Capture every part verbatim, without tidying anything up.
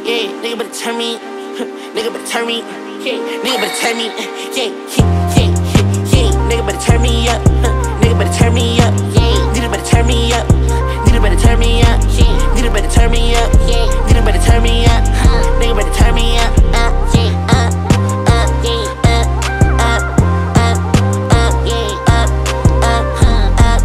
yeah. Nigga better turn me, nigga better turn me, yeah. Nigga better turn me, yeah, yeah, yeah, yeah. Nigga better turn me up, nigga better turn me up, yeah. Nigga better turn me up, nigga better turn me up, yeah. Nigga better turn me up, yeah. Nigga better turn me up, nigga better turn me up, uh, yeah, uh, uh, yeah, uh, uh, uh, uh, yeah, uh, uh, uh, uh,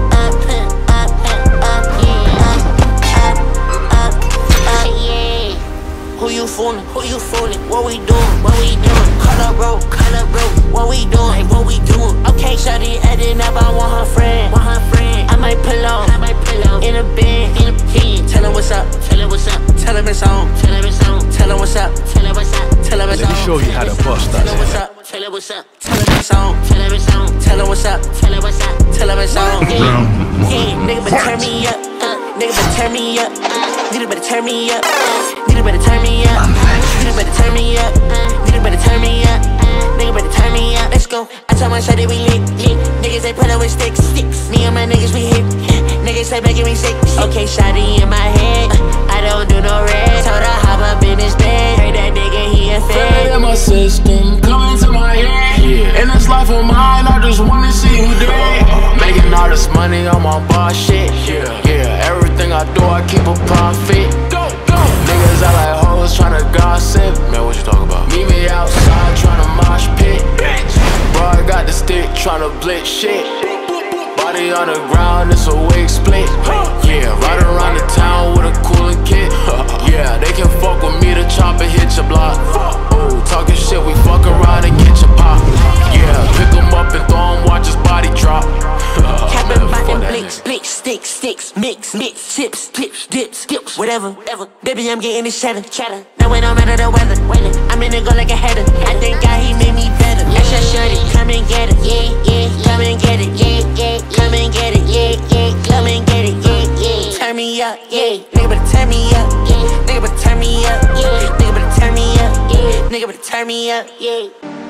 uh, uh, uh, yeah, uh, uh, uh, yeah. Who you fooling? Who you fooling? What we doing? What we doing? Call up, bro. Call up, bro. What we doing? What we doing? Okay, shawty adding up. I want her friend. Want her friend. I might pull up. I might pull up in a bed. In a bed. Tell her what's up. Tell her what's up. Tell her it's on. Tell her it's on. Tell her what's up. Tell her what's up. Tell her it's on. Let me show you how to bust that. Tell her what's up. Tell her what's up. Tell her it's on. Tell her it's on. Tell her what's up. Tell her what's up. Tell her it's on. Yeah, yeah. Nigga better turn me up. Nigga better turn me up. Nigga better turn me up. Nigga better turn me up. Nigga better turn me up. Nigga better turn me up. Nigga better turn me up. Let's go. I told my shawty we lit. Niggas they put up with sticks. Sticks. Me and my niggas we hit. Niggas say making me sick. Okay, shawty in my head. I don't do no red. Told her hop up in his bed. Heard that nigga he a fed. In my system, coming to my head. Yeah. In this life of mine, I just wanna see you dead. Making all this money on my boss shit. Yeah, yeah. Everything I do, I keep a profit. Go, go. Niggas out like hoes tryna gossip. Man, what you talking about? Meet me outside tryna mosh pit. Bro, I got the stick tryna blitz shit. Body on the ground, it's a wig split. Yeah, ride around the town with a cooling kit. Yeah, they can fuck with me, the chopper hit your block. Oh, talking shit, we fuck around and get your pop. Yeah, pick him up and throw him, watch his body drop. Capping button, blinks, blinks, sticks, sticks, mix, mix, chips, clips, dips, dips, whatever, whatever. Baby, I'm getting this cheddar, cheddar. Now it don't matter the weather, weather. I'm in the go like a header. I think God, he made me better. That's your shorty, come and get it, yeah, yeah. Come and get it, yeah, yeah. Come and get it, yeah, yeah. Come and get it, yeah, yeah. Turn me up, yeah. Nigga better turn me up, yeah. Nigga better turn me up, yeah. Nigga better turn me up, yeah. Nigga better turn me up, yeah.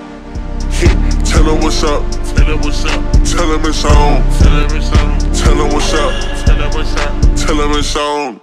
Tell her what's up. Tell her what's up. Tell him it's on. Tell her it's on. Tell her what's up. Tell her what's up. Tell him it's on.